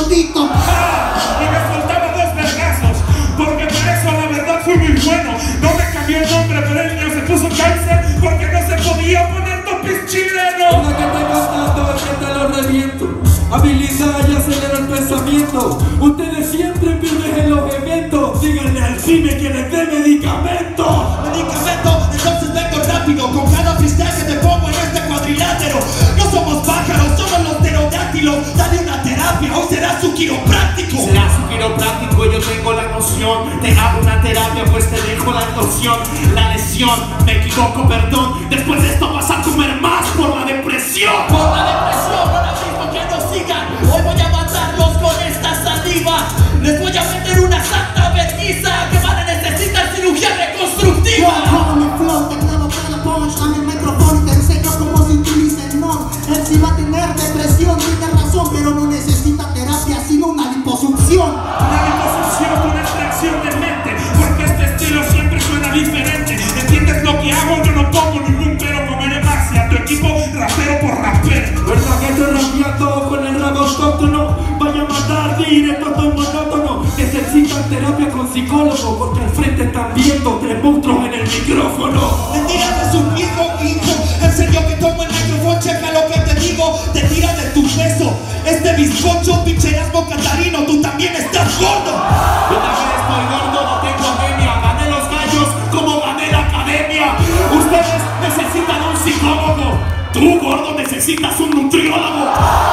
gordito. Y me soltaba 2 vergazos, porque para eso la verdad fui muy bueno. No me cambió el nombre, pero el niño se puso cáncer porque no se podía poner topis chilenos. Una que te cantando es que te lo reviento. Habilidad y acelera el pensamiento. Ustedes siempre pierden en los eventos. Díganle al cine que les dé medicamento. Medicamento, entonces vengo rápido. Con cada freestyle que te pongo en este cuadrilátero. No somos pájaros, somos los pterodáctilos. Dale una terapia, hoy será su quiropráctico. Será su quiropráctico, yo tengo la noción. Te hago una terapia, pues te dejo la noción. La lesión, me equivoco, perdón. Después de esto vas a comer más por la depresión. Por la depresión, ahora mismo que nos sigan. Hoy voy a matarlos con esta saliva. Les voy a meter una santa vergüenza que van a necesitar cirugía reconstructiva. Con el flow, te clavo cada punch, dame el micrófono y te enseño cómo se utiliza el non. Él sí va a tener depresión, tiene razón, pero no necesita terapia, sino una liposucción. Una liposucción, una extracción de mente, porque este estilo siempre suena diferente. ¿Entiendes lo que hago? Yo no pongo ningún pero con el base a tu equipo rapero por rapero. ¿Verdad que estoy rapeando con el rap autóctono? Vaya a matar directo, estoy monótono. Necesitan terapia con psicólogo, porque al frente están viendo 3 monstruos en el micrófono. Mentiras de su hijo. En serio que tomo el micrófono, checa lo que te digo. Te tira de tu peso. Este bizcocho, pinche Erasmo Catarino, tú también estás gordo. Yo también estoy gordo, no tengo anemia. Gané los gallos como gané la academia. Ustedes necesitan un psicólogo. Tú, gordo, necesitas un nutriólogo.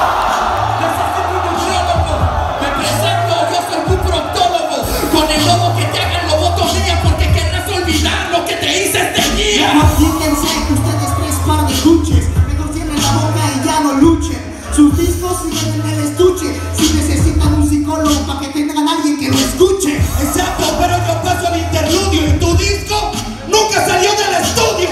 Necesito un nutriólogo. Me presento, yo soy tu proctólogo. Con el lobo que te hagan lobotomía, porque querrás olvidar lo que te hice este día. Fíjense que ustedes 3 par de luches, mejor cierren la boca y ya no luchen. Sus discos siguen en el estuche, si necesitan un psicólogo para que tengan a alguien que lo escuche. Exacto, pero yo paso al interludio y tu disco nunca salió del estudio.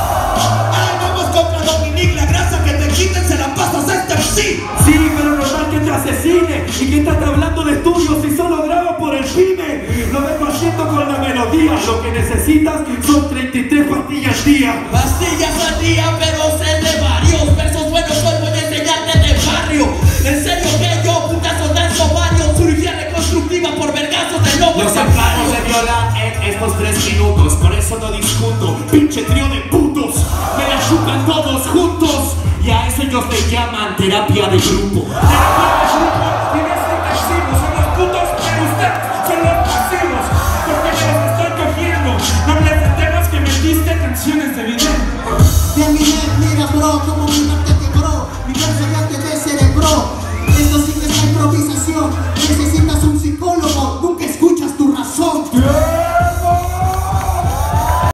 Ay, vamos contra Dominique, la grasa que te quiten se la pasas a este MC. Sí, pero normal que te asesine. ¿Y quién está hablando de estudios si solo grabo por el pyme? Lo vengo haciendo con la melodía. Lo que necesitas son 33 pastillas al día. Pastillas al día, pero sé de varios versos buenos, hoy voy a enseñarte de barrio. En serio que yo, putazo, danzo varios. Cirugía reconstructiva por vergazos de lobo. Los acabo de violar en estos 3 minutos, por eso no discuto. Pinche trío de putos, me la chupan todos juntos. Y a eso ellos le llaman terapia de grupo.